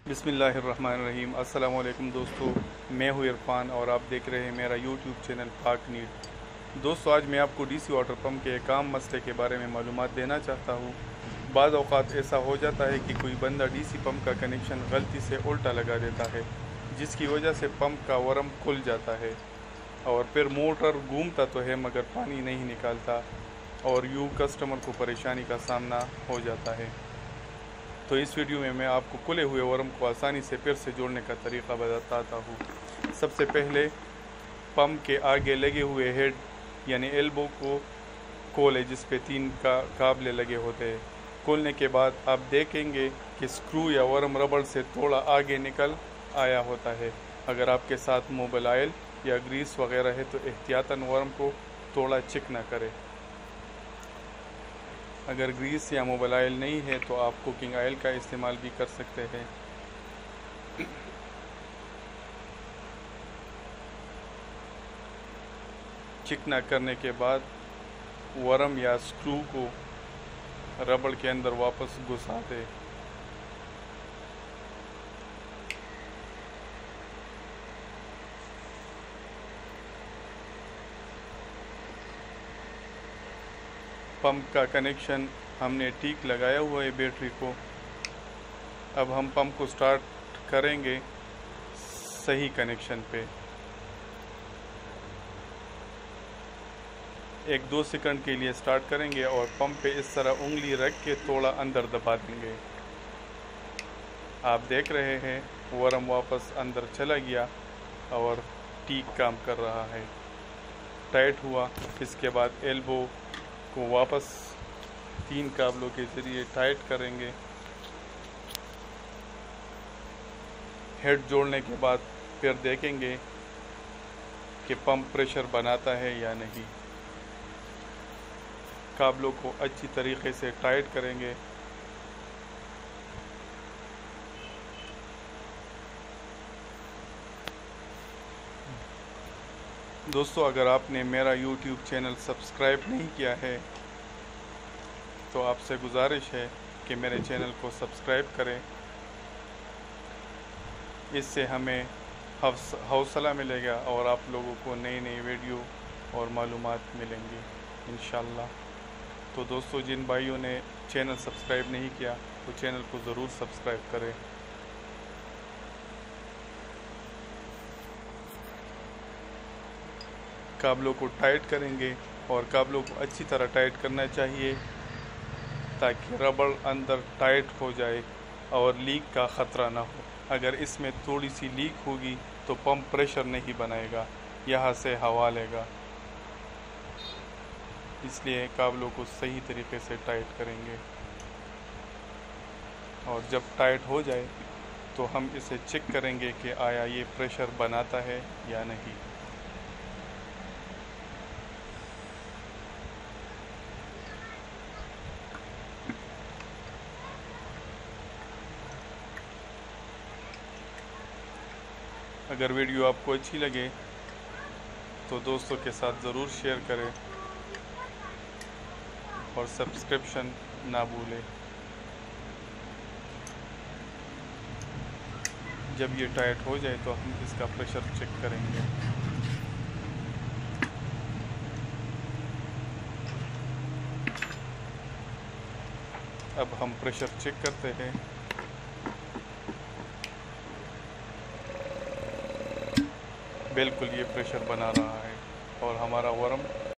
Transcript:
बिस्मिल्लाहिर्रहमानिर्रहीम। अस्सलाम वालेकुम दोस्तों, मैं हूँ इरफान और आप देख रहे हैं मेरा यूट्यूब चैनल पाक नीड। दोस्तों, आज मैं आपको डीसी वाटर पंप के एक आम मसले के बारे में मालूमात देना चाहता हूँ। बाज़ औक़ात ऐसा हो जाता है कि कोई बंदा डीसी पंप का कनेक्शन गलती से उल्टा लगा देता है, जिसकी वजह से पंप का वरम खुल जाता है और फिर मोटर घूमता तो है मगर पानी नहीं निकालता और यूँ कस्टमर को परेशानी का सामना हो जाता है। तो इस वीडियो में मैं आपको खुले हुए वरम को आसानी से फिर से जोड़ने का तरीक़ा बताता हूँ। सबसे पहले पंप के आगे लगे हुए हेड यानी एल्बो को खोलें, जिस पे 3 काबले लगे होते हैं। खोलने के बाद आप देखेंगे कि स्क्रू या वरम रबड़ से थोड़ा आगे निकल आया होता है। अगर आपके साथ मोबाइल ऑयल या ग्रीस वगैरह है तो एहतियातन वरम को थोड़ा चेक ना करें। अगर ग्रीस या मोबाइल ऑयल नहीं है तो आप कुकिंग ऑयल का इस्तेमाल भी कर सकते हैं। चिकना करने के बाद वरम या स्क्रू को रबड़ के अंदर वापस घुसा दें। पंप का कनेक्शन हमने ठीक लगाया हुआ है बैटरी को। अब हम पंप को स्टार्ट करेंगे सही कनेक्शन पे। 1-2 सेकंड के लिए स्टार्ट करेंगे और पंप पे इस तरह उंगली रख के थोड़ा अंदर दबा देंगे। आप देख रहे हैं वरम वापस अंदर चला गया और ठीक काम कर रहा है, टाइट हुआ। इसके बाद एल्बो को वापस 3 काबलों के ज़रिए टाइट करेंगे। हेड जोड़ने के बाद फिर देखेंगे कि पंप प्रेशर बनाता है या नहीं। काबलों को अच्छी तरीके से टाइट करेंगे। दोस्तों, अगर आपने मेरा यूट्यूब चैनल सब्सक्राइब नहीं किया है तो आपसे गुजारिश है कि मेरे चैनल को सब्सक्राइब करें। इससे हमें हौसला मिलेगा और आप लोगों को नई नई वीडियो और मालूमात मिलेंगी इंशाल्लाह। तो दोस्तों, जिन भाइयों ने चैनल सब्सक्राइब नहीं किया तो चैनल को ज़रूर सब्सक्राइब करें। काबलों को टाइट करेंगे और काबलों को अच्छी तरह टाइट करना चाहिए ताकि रबड़ अंदर टाइट हो जाए और लीक का ख़तरा ना हो। अगर इसमें थोड़ी सी लीक होगी तो पंप प्रेशर नहीं बनाएगा, यहाँ से हवा लेगा। इसलिए काबलों को सही तरीके से टाइट करेंगे और जब टाइट हो जाए तो हम इसे चेक करेंगे कि आया ये प्रेशर बनाता है या नहीं। अगर वीडियो आपको अच्छी लगे तो दोस्तों के साथ ज़रूर शेयर करें और सब्सक्रिप्शन ना भूलें। जब ये टाइट हो जाए तो हम इसका प्रेशर चेक करेंगे। अब हम प्रेशर चेक करते हैं। बिल्कुल ये प्रेशर बना रहा है और हमारा वरम